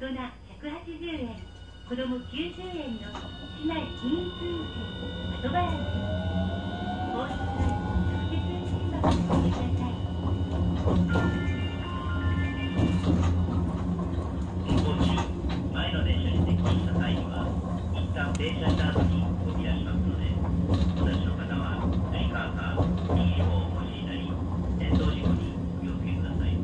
人180円、子供90円の市内均一運賃後払いです。放出前特設運賃箱でご利用ください。 運行中、前の電車に接近した際には一旦停車した後に動き出しますので、お立ちの方はスリカーか右方をお越しになり、転倒事故にお気をつけください。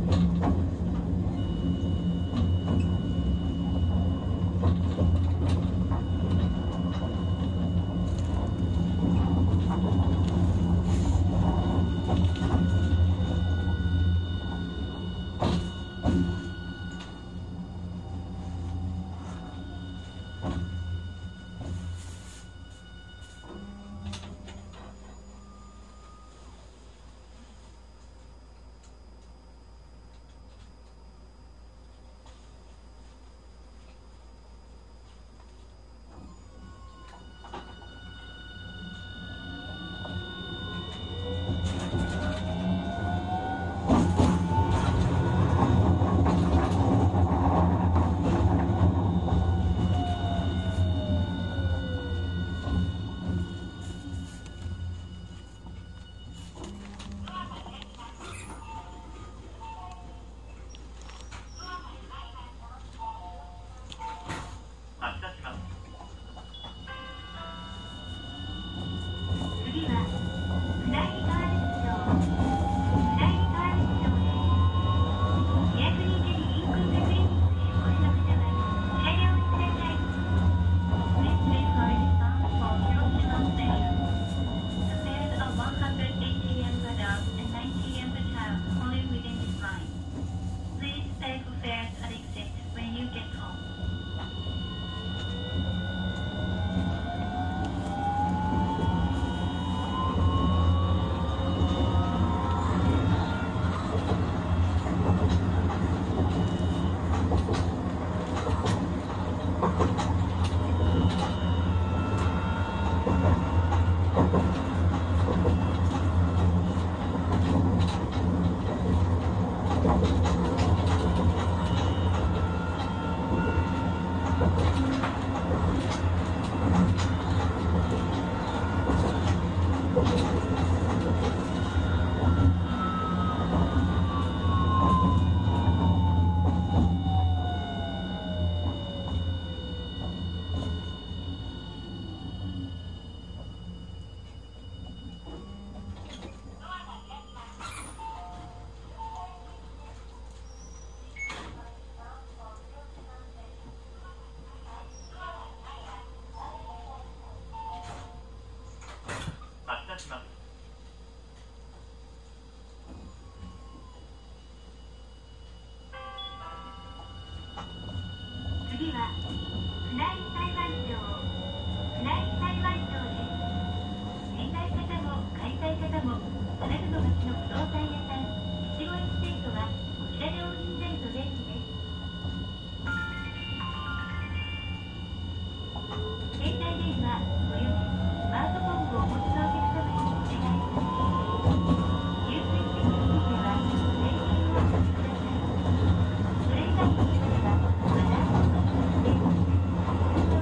次は船井裁判長、船井裁判長です。寝たい方も買いたい方も、あなたの街の不動産屋さん、一期一会とはこちらでお売りになると便利です。携帯電話およびスマートフォンをお持ちのお客様にお願いします。優先的については税金をお書きください。それ以外のことではまたお願いします。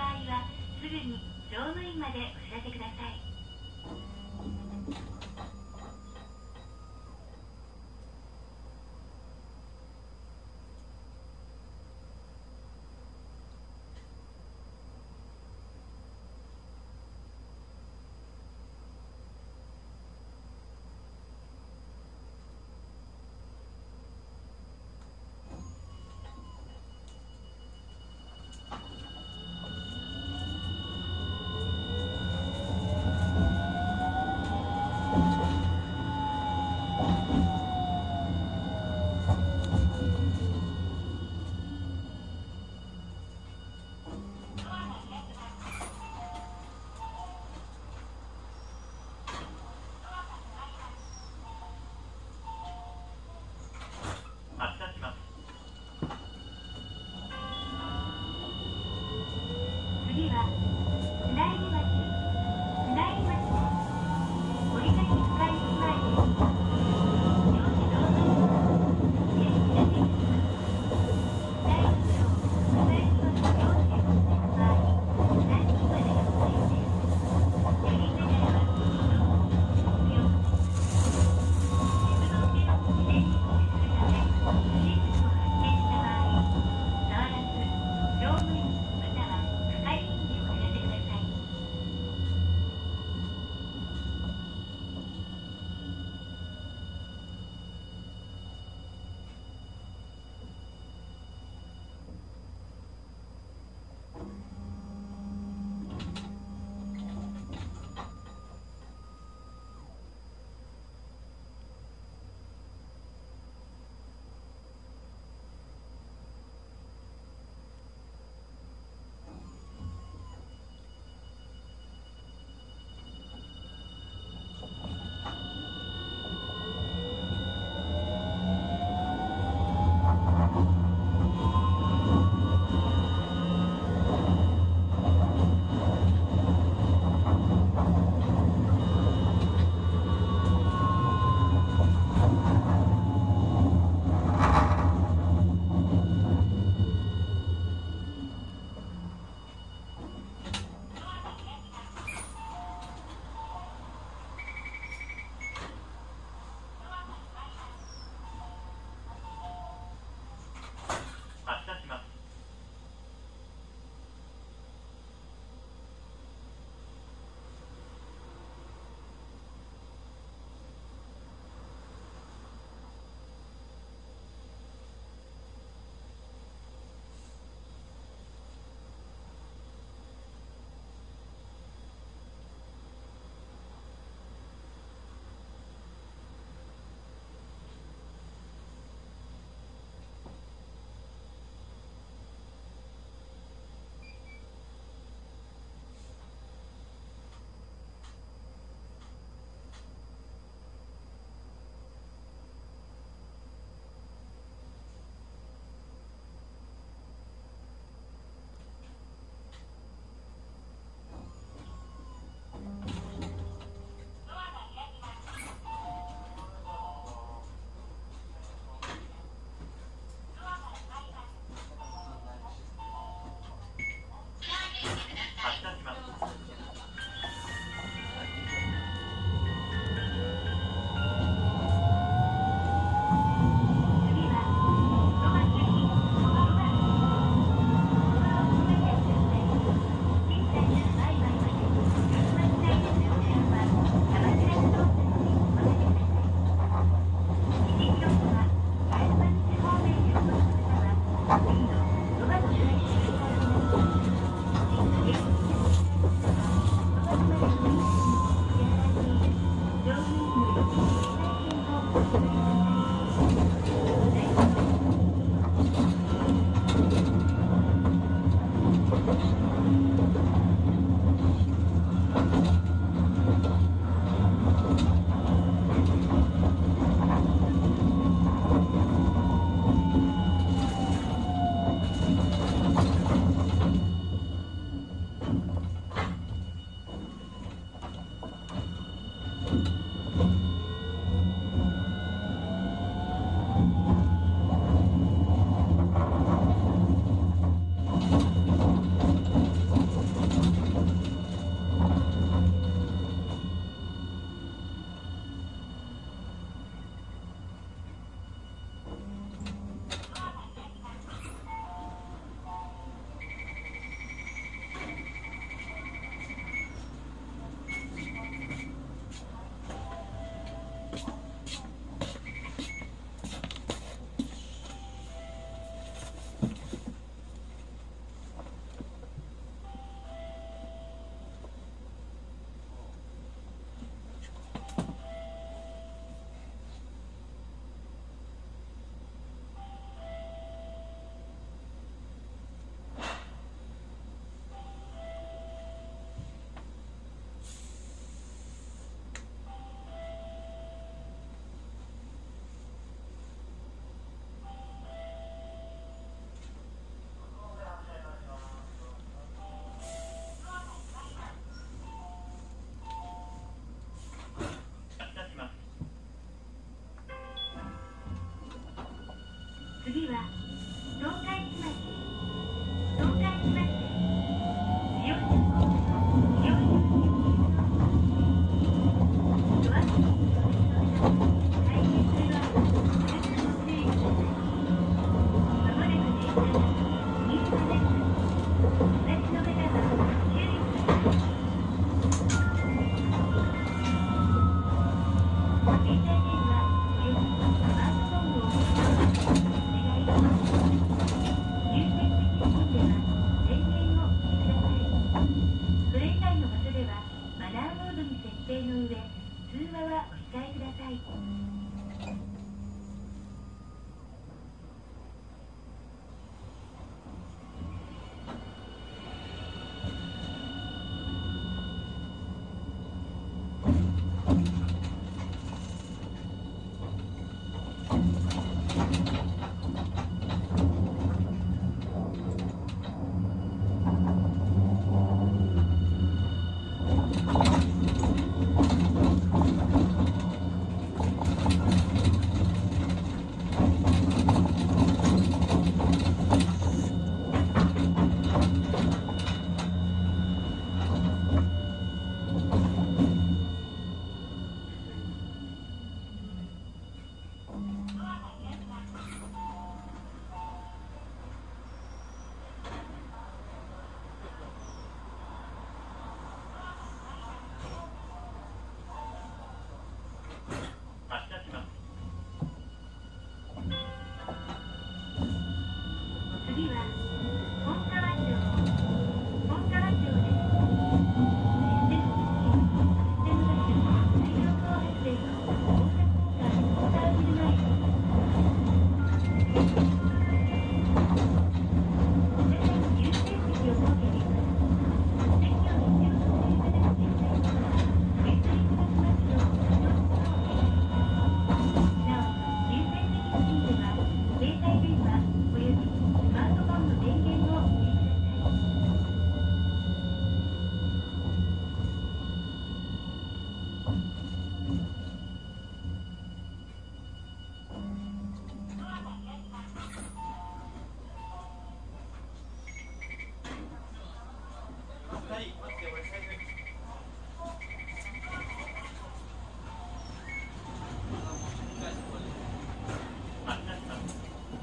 場合はすぐに乗務員までお知らせください。 発車します。 次は船入町です。降り立ち使い前です。両手同時に手に入れていきます。第1条船入町両手を使う場合、何人までが必要です。やりながらはどうも必要です。鉄道線を事前に告知するため、不審物を発見した場合、触らず乗務員または係員でお知らせドに設定の上、通話はお控えください。 発車します。 次は本川町です。システム設置、システムガス、太陽光発電の大阪モータービル前です。お客様に優先席を設けています。席を指定をさせていただく現在ですが、ごゆっくりいただきますようご協力をお願いします。なお、優先席付近では携帯電話およびスマートフォンの電源をお切りください。 発車します。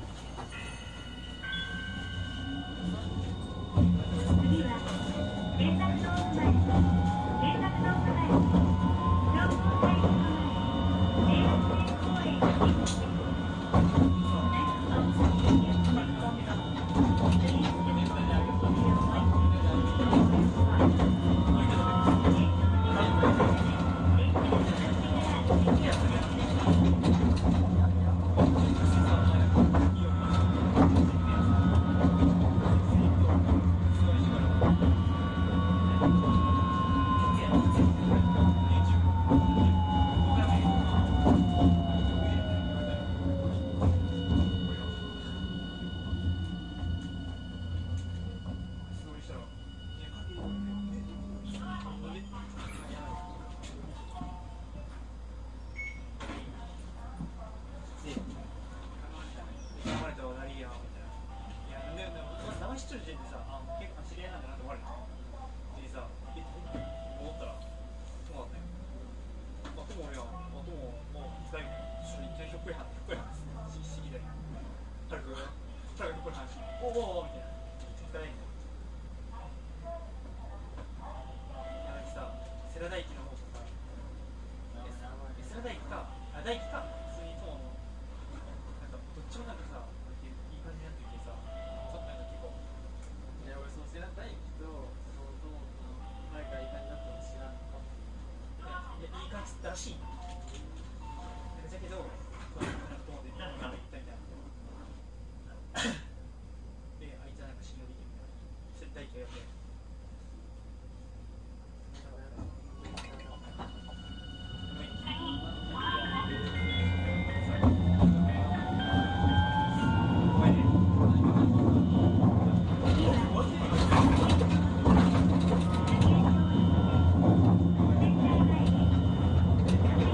次は原爆ドーム前、原爆ドーム前、標高大陸前、平和記念公園の入口です。 らしい。だけど、そういうのと思って、なんか行ったみたいな。で、あいつはなんか信用できるみたいな。接待系で。 次は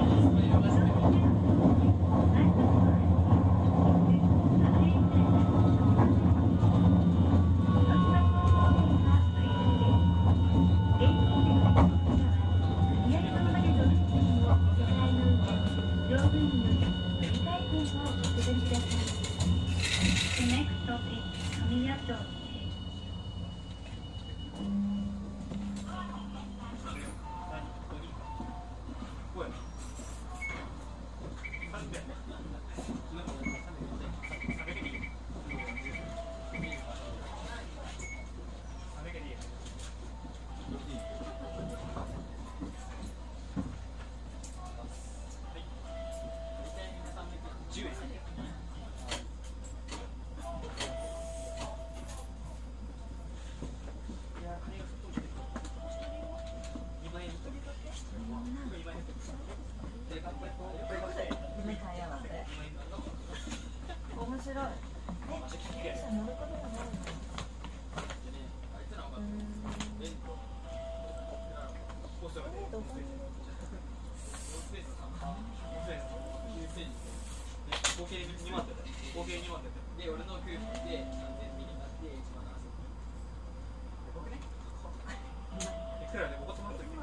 人がね、ノースペースさん、ノースペース9ステージで、合計2万って言った。合計2万って言った。で、俺のクーポンで3000引きになって1万7000。僕ね、いくらでもこってもらったっけ？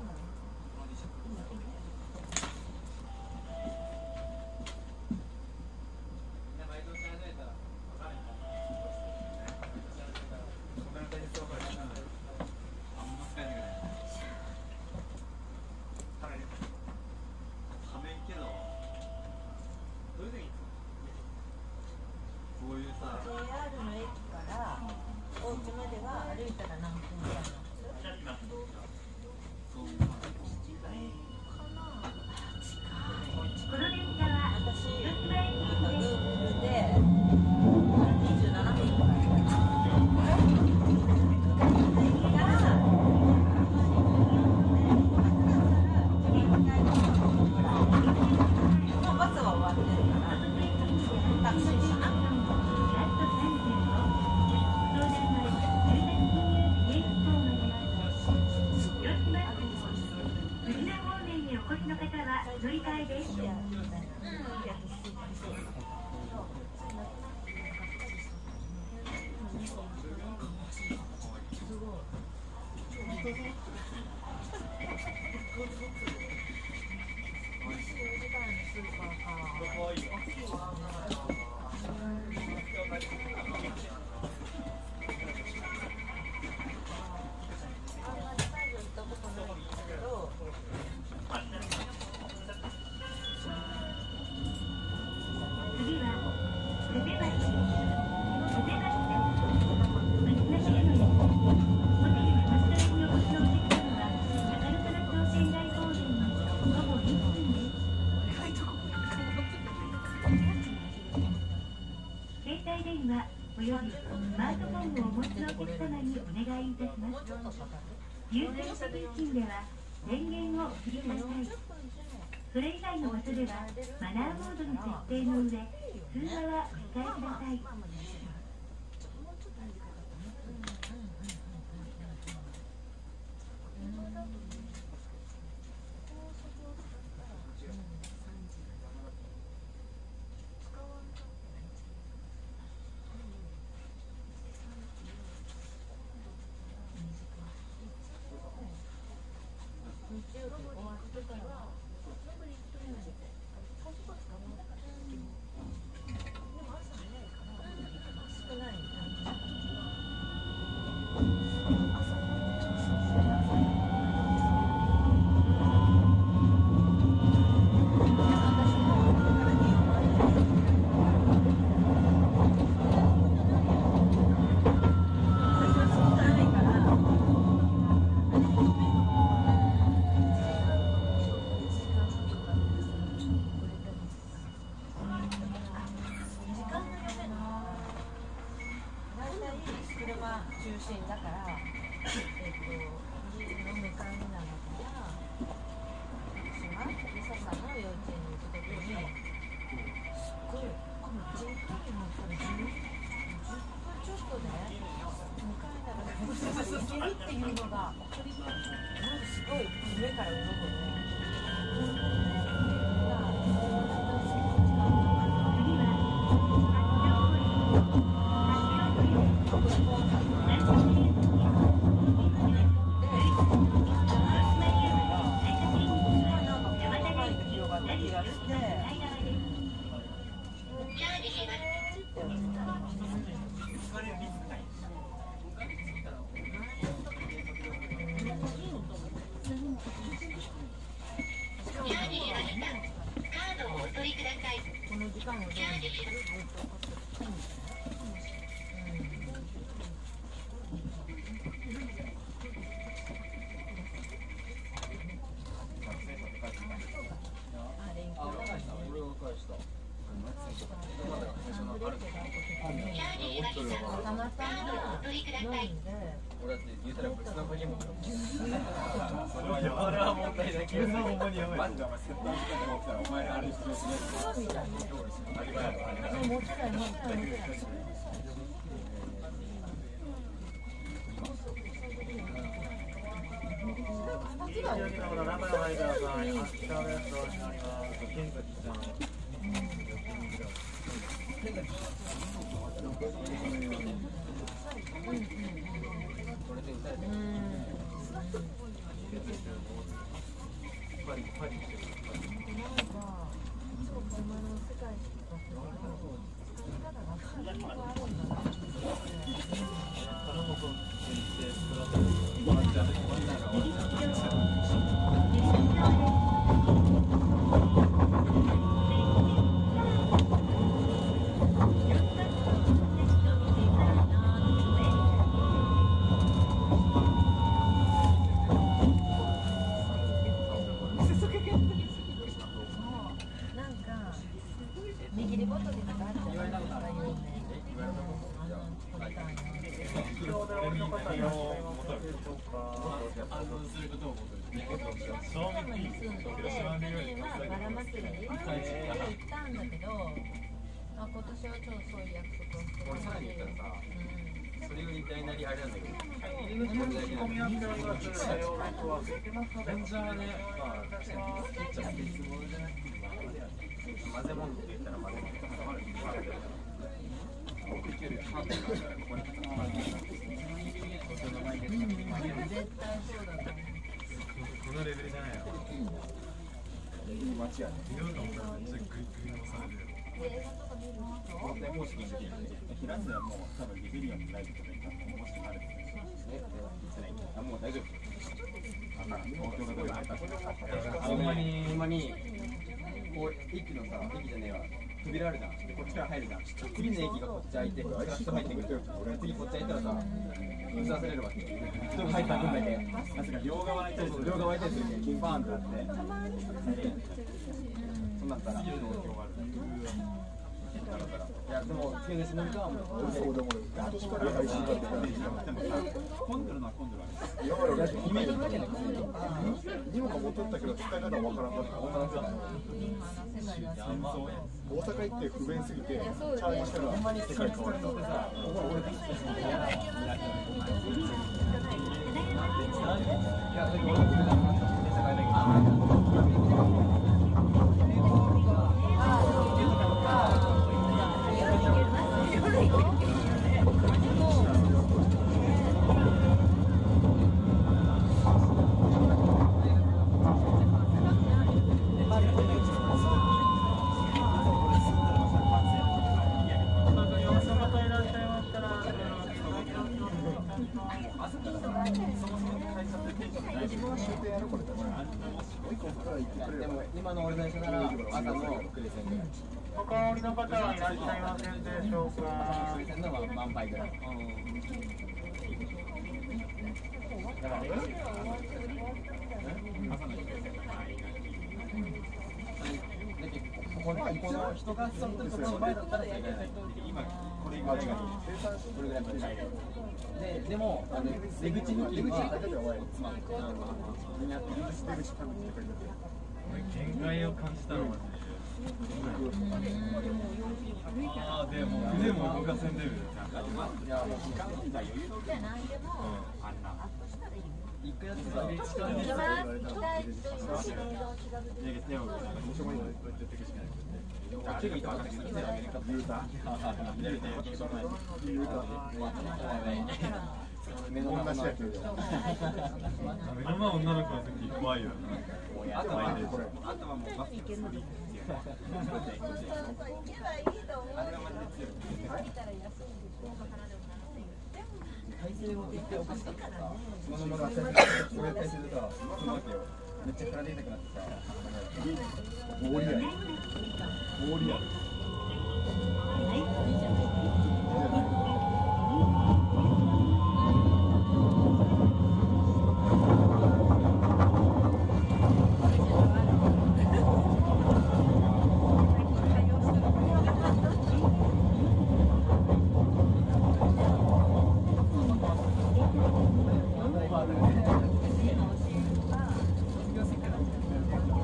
およびスマートフォンをお持ちのお客様にお願いいたします。有線送信では電源をお切りください。それ以外の場所ではマナーモードに設定の上、通話はお控えください。 ほんまにこう駅のさ、駅じゃねえわ、扉あるじゃん。でこっちから入るじゃん。次の駅がこっち開いて、こっち入ってくる。次こっち開いたらさ、封鎖されるわけ。人が入った分だけ。なんか両側開いたりする。両側開いたりするけん、バーンってなって。そうなったら。いやでも次の忍びかはもうそうでも私から配信だって混んでるのは混んでるわけ。今までイメージだけでにもか戻ったけど使い方わからんかった。大阪行って不便すぎてチャージしたらほんまに世界変わった。でも今の俺の人なら朝のクレセンで他お降りの方はいらっしゃいませんでしょうか。 クレセンのは万倍ぐらい。だからこの人がその時この倍だったら今これぐらいまで入る。でも出口付近はつまむ。 限界を感じたのはああでも腕も動かせんレベル。 いやもう時間問題余裕の腕なんでもあんな一回やってさ手を手が目の前女の子の時怖いよ。 あとはもうバスケる。体勢を一回おかしかったらさ、そのままそういう体勢でさ、そのわけよ。めっちゃ体痛くなってさ、 ボーリアル。ボーリアル。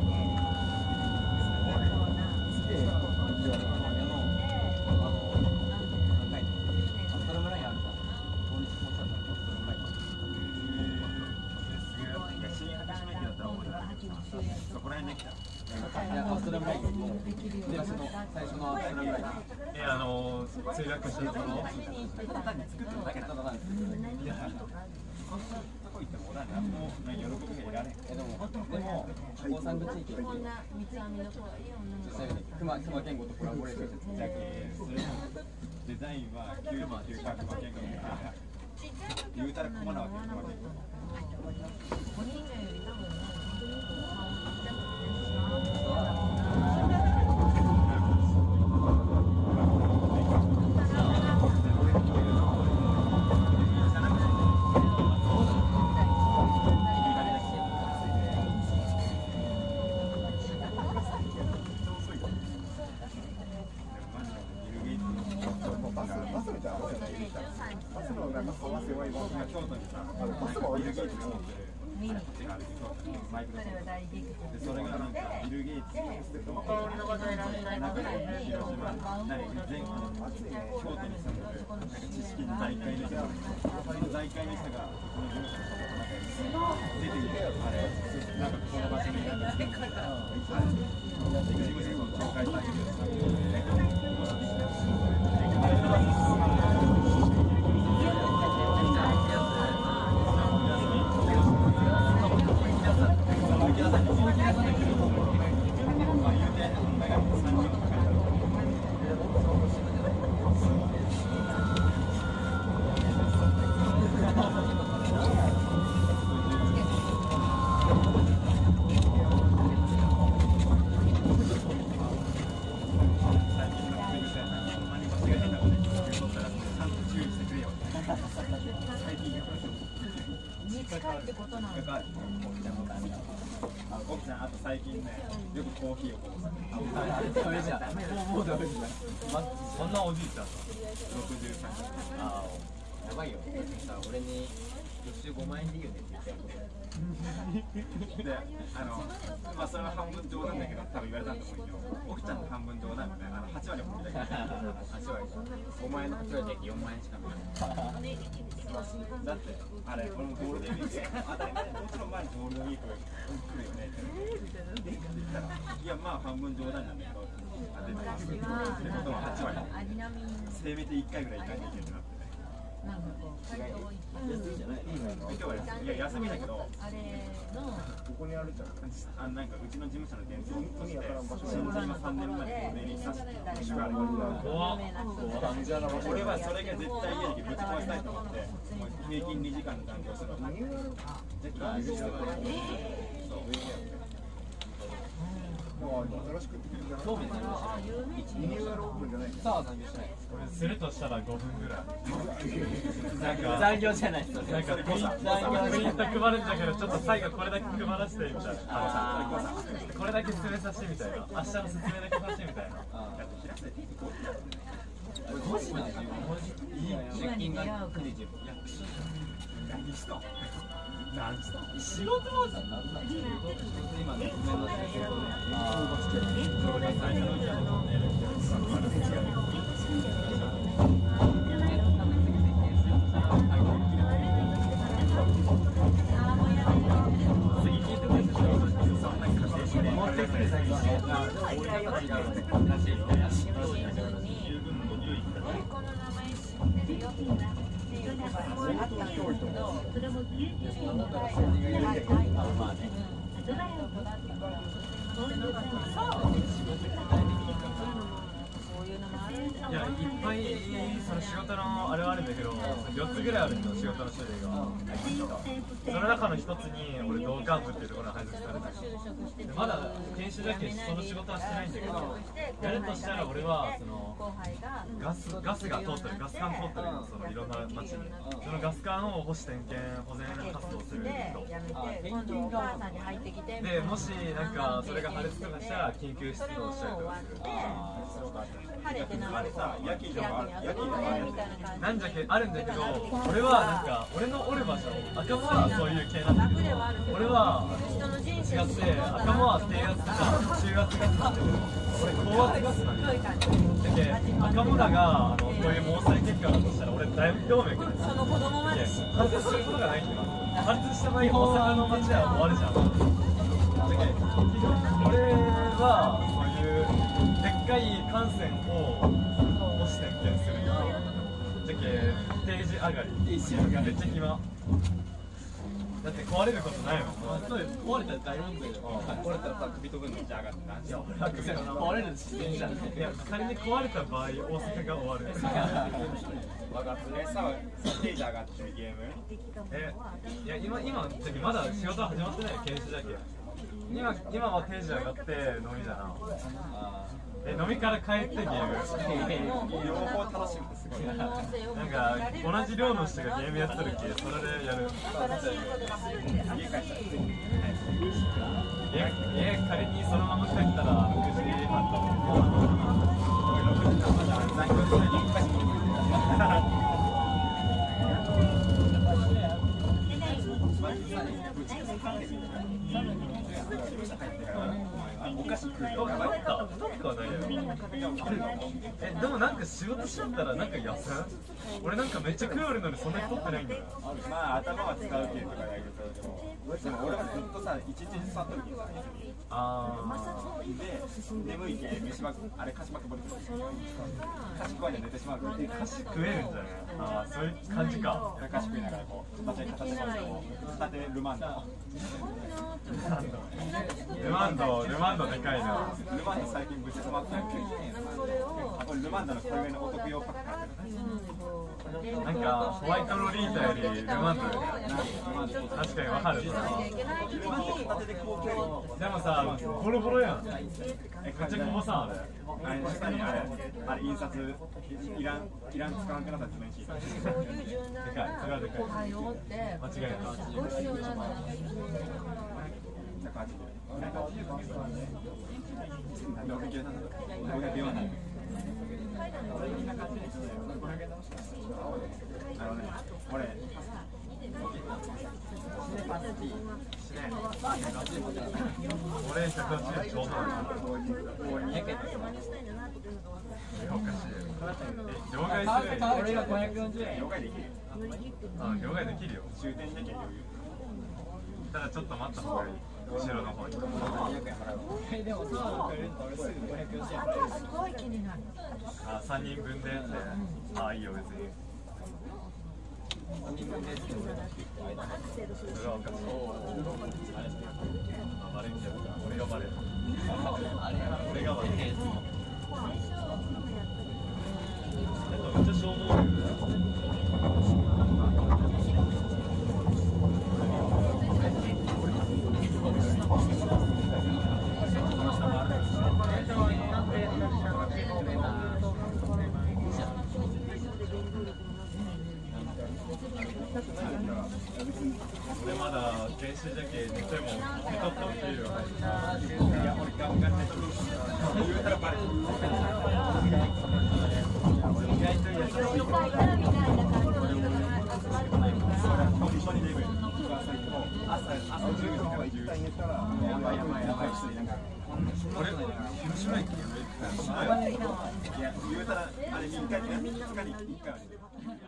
なんかそこら辺できた。 いや、アストラムラインの出だしの最初のアストラムライン。 墜落したところ。 単に作ってるだけだからなんですけど。いや、そこ行っても俺は何も喜びがいられん。でも高山口地域は実際に熊健吾とコラボレーションして作ってそれもデザインは99%熊健吾の言うたら駒なわけ熊健吾。京都にさ、バスもビル・ゲイツが持ってるこっちがあるマイクロソフトで、それがなんかビル・ゲイツの中で広島全京都に住んでる知識の財界の人がその財界の人がこの事務所の出てきてあれなんかこの場所になんか事務所の紹介されてるあと最近ね、よくコーヒーをこうダメじゃん。もうダメじゃん。 そんなおじいちゃん 63歳。ああ、やばいよ。さ、俺に月収5万円でいいよねって言ってで、まあそれは半分冗談だけど、多分言われたんだと思うけど、奥ちゃんの半分冗談で、8割本気だけど、8割、5万円の8割で4万円しかない。だって、あれ、このゴールデンウィーク、当たり前もちろん前にゴールデンウィーク来るよねって言ったら、いや、まあ半分冗談なんだけど、出てますってことは8割、せめて1回ぐらい行かなきゃいけないってなってね。 なんかこう、会場行って休みじゃない？今日はいや休みだけど、 あれのここにあるじゃん。なんかうちの事務所の伝統として、新人の3年前で上にさせて年がある。俺はそれが絶対嫌だけどぶち壊したいと思って、平均2時間の残業するの。 新しく興味ないリニューアルオープンじゃないさあ残業しない。 するとしたら5分ぐらい。なんか残業じゃない。 なんかプリント配るんだけど、ちょっと最後これだけ配らせてみたいな。これだけ進めさせてみたいな。明日の説明だけさせてみたいな。 5時なんですよ。出勤が9時10分。 何したの？ 仕事はさ、なんなんですか？今の夢の仕事いや、いっぱいその仕事のあれはあるんだけど、4つぐらいあるんだよ、仕事の種類が。その中の1つに俺同幹部っていうところに配属されてる。まだ研修だけその仕事はしてないんだけど、やるとしたら俺はそのガスが通ってる、ガス管通ってるの、そのいろんな町に。そのガス管を保守点検保全活動する人で、もしなんかそれが破裂とかしたら緊急出動したりとかする。 あれさ、夜勤とかなんじゃけあるんだけど、俺はなんか俺のおる場所、赤間はそういう系なんだけど、俺は違って赤間は低圧とか中圧ガスなんだけど、俺高圧ガスなんだよ。だけ赤間らがこういう毛細血管だとしたら俺大動脈で破裂することがないんだよ。破裂した場合大阪の街は終わるじゃん。だ俺はそういうでっかい艦船を点検するよじゃけ定時上がりめっちゃ暇だって壊れることないもん壊れたら大問題だよ。 壊れたらさ首飛ぶのじゃ上がって何しよう壊れるの自然じゃん。 いや仮に壊れた場合大阪が終わる分かったさステージ上がってるゲームいや今まだ仕事は始まってないよ研修だけ今は定時上がって飲みだな飲みから帰ってゲーム両方楽しむってすごいなんか同じ量の人がゲームやってるっけそれでやる家帰ったら家仮にそのまま帰ったら6時半と残業するに1回しか無理お菓子食うよなんかないよでもなんか仕事しちゃったらなんか痩せん俺なんかめっちゃ食うるのにそんな太ってないんだよまあ頭は使うけどとかやるけどでも俺はずっとさ一日中座っとるけどさで眠いけ飯ばあれ菓子ばっかぼりてる菓子食わには寝てしまうから菓子食えるんじゃないそういう感じか菓子食いながらこう片手片手ルマンドルマンドでかいなルマンド最近ぶち止まってるこれルマンドのこれぐらいのお得用パック買ってるなんかホワイトロリータよりルマンドよね確かにわかるでもさボロボロやんめっちゃこぼさんあれ確かにあれ印刷いらん使わんくなったら自分しでかいそれはでかい間違いない俺俺180ちょうど両替する俺が540円両替できる両替できるよ終点できるただちょっと待った方がいい後ろの方にでもそうなのくれると俺すぐ540円すごい気になる 3人分でっていいよ別にそれはおかしいバレんじゃうか俺がバレる俺がバレるめっちゃ消耗俺まだ研修じゃけ寝てもちょっとお給料入るいや俺ガンガン寝とる言うたらバレる意外と優しい本当にレベル朝10時から10時やばい俺広島駅に上行ったらいや言うたらあれ3日に1回ある